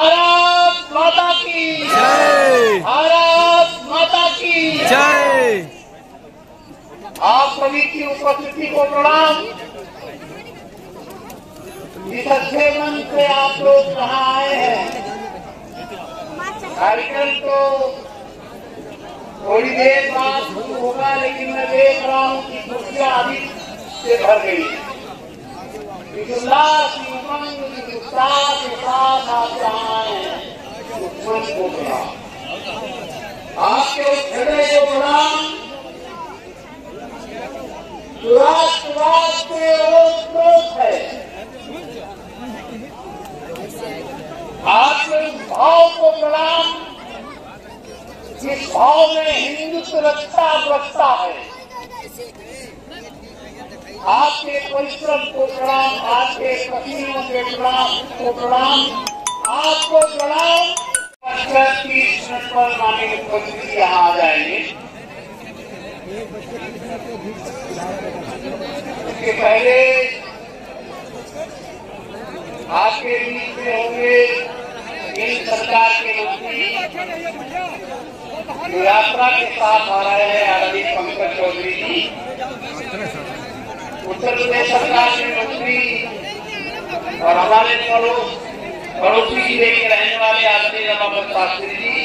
भारत माता की जय। भारत माता की जय। आप सभी की उपस्थिति को प्रणाम। इस अच्छे मन से आप लोग यहाँ आए हैं। कार्यक्रम तो थोड़ी देर बाद शुरू होगा, लेकिन मैं देख रहा हूँ कि कुर्सियाँ अभी से भर गई। उल्लास की उमंग की उत्साह के साथ आप यहाँ आए हैं। दुश्मन को प्रणाम, आपके उस हृदय को प्रणाम जो राष्ट्रवाद से ओतप्रोत है। आपके उस भाव को प्रणाम जिस भाव में हिंदुत्व रक्षा बसता है। आपके परिश्रम को प्रणाम, आपके पसीनों के प्रणाम को प्रणाम, आपको प्रणाम। 30 मिनट पर माननीय मुख्यमंत्री यहाँ आ जाएंगे। इसके पहले आपके बीच में होंगे केंद्र सरकार के मंत्री जो यात्रा के साथ आ रहे हैं, आदरणीय पंकज चौधरी जी। उत्तर प्रदेश सरकार के मंत्री और हमारे पड़ोसी जिले के रहने वाले आदरणीय रमापत शास्त्री जी।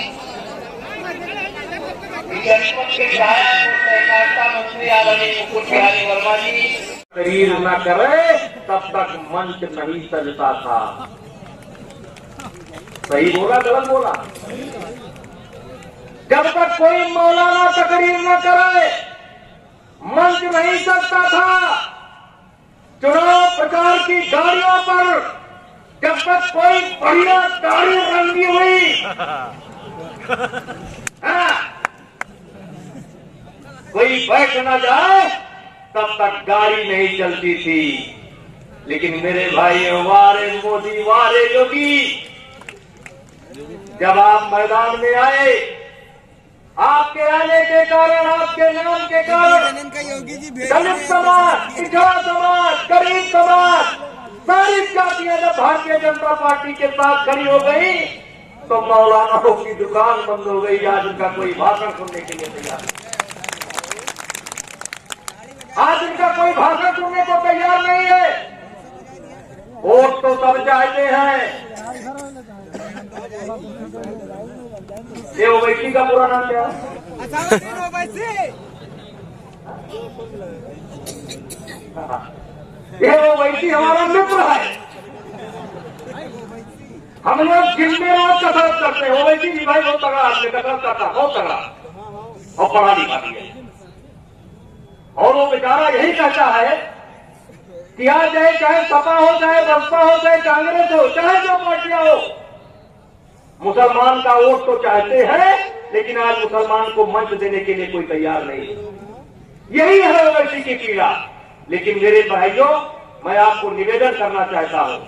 जनपद के सहायक और सहकारिता मंत्री आदरणीय मुकुट बिहारी वर्मा जी। शरीर न करे तब तक मंच नहीं सजता था। सही बोला गलत बोला? जब तक कोई मौलाना तकरीर न करे मंच नहीं सजता था। चुनाव प्रचार की गाड़ियों पर जब तक कोई बढ़िया गाड़ी रंगी हुई कोई बैठ न जाए तब तक गाड़ी नहीं चलती थी। लेकिन मेरे भाइयों, वारे मोदी वारे योगी, जब आप मैदान में आए, आपके आने के कारण, आपके नाम के कारण दलित समाज, पिछड़ा समाज, गरीब समाज, सारी जातियां जब भारतीय जनता पार्टी के साथ खड़ी हो गई तो मौलानाओं की दुकान बंद हो गई। आज उनका कोई भाषण सुनने के लिए तैयार नहीं। आज उनका कोई भाषण सुनने को तैयार नहीं है। वोट तो सब चाहते हैं। ये ओवैसी का पूरा नाम क्या है? ये ओवैसी हमारा मित्र है। हम लोग जिनमें रोज कसरत करते हैं। ओवैसी जी भाई बहुत तगड़ा आदमी, कसरत करता बहुत तगड़ा और पढ़ा लिखा भी है। और वो बेचारा यही कहता है कि आज चाहे सपा हो, चाहे बसपा हो, चाहे कांग्रेस हो, चाहे जो पार्टियां हो, मुसलमान का वोट तो चाहते हैं, लेकिन आज मुसलमान को मंच देने के लिए कोई तैयार नहीं। यही है ओवैसी की पीड़ा। लेकिन मेरे भाइयों, मैं आपको निवेदन करना चाहता हूं।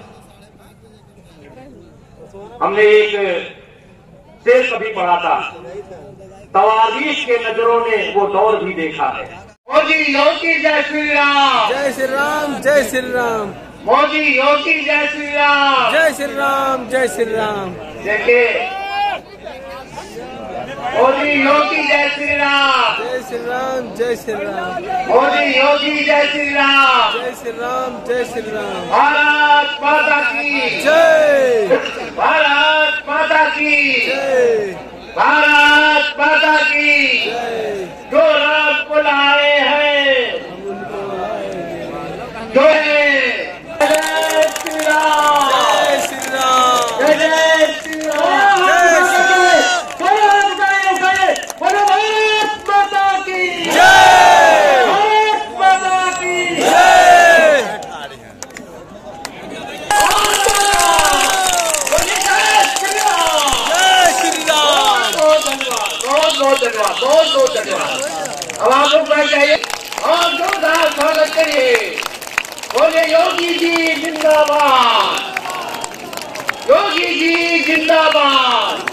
हमने एक शेर कभी पढ़ा था, तवारीख के नजरों ने वो दौर भी देखा है। मोदी योगी जय श्री राम। जय श्री राम। जय श्री राम। मोदी योगी जय श्री राम। जय श्री राम। जय श्री राम। देखिए, मोदी योगी जय श्री राम। जय श्री राम। जय श्री राम। मोदी योगी जय श्री राम। जय श्री राम। जय श्री राम। भारत माता की जय। भारत माता की जय। भारत माता की जय। जो राम को लाए हैं, जो जय श्री राम। जय श्री राम। जय जय श्री राम। बोलो भारत माता की जय। भारत माता की जय। जय श्री राम। बहुत धन्यवाद, बहुत धन्यवाद, बहुत धन्यवाद। अब आप लोग बैठ जाइए और जोरदार स्वागत करिए। बोले योगी जी जिंदाबाद। योगी जी जिंदाबाद।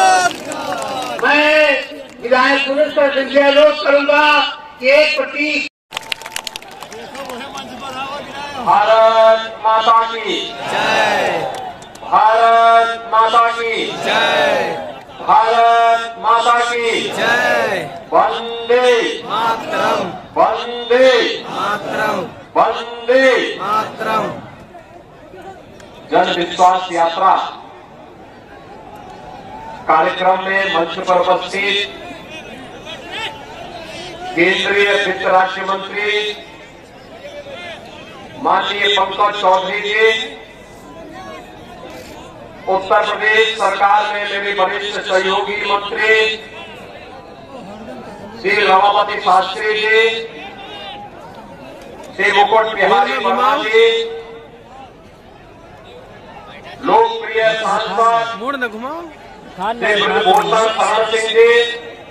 मैं विधायक सुरेश से अनुरोध करूंगा कि एक प्रतीक भारत माता की जय। भारत माता की जय। भारत माता की जय। वंदे मातरम। वंदे मातरम। वंदे मातरम। जन विश्वास यात्रा कार्यक्रम में मंच पर उपस्थित केंद्रीय वित्त राज्य मंत्री माननीय पंकज चौधरी जी, उत्तर प्रदेश सरकार में मेरे वरिष्ठ सहयोगी मंत्री श्री रमापति शास्त्री जी, श्री मुकुट बिहारी वर्मा जी, लोकप्रिय सांसद मोड़ न घुमाओ। श्री ब्रजभूषण शरण सिंह जी,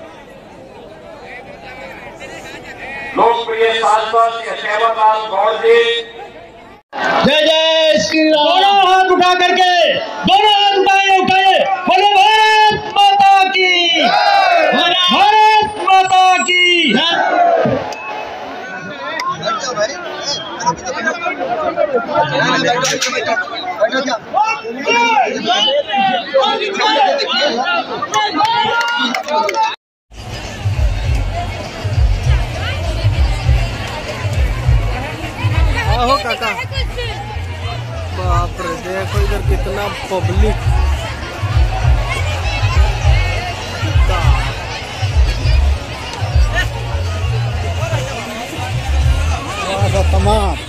लोकप्रिय सांसद श्री सेवालाल गौड़ जी। जय जय श्री राम। दोनों हाथ उठा करके, दोनों हाथ उठाए उठाए, बोलो भारत माता की, भारत माता की। आहो काका, बाप रे, देखो इधर कितना पब्लिक। तमाम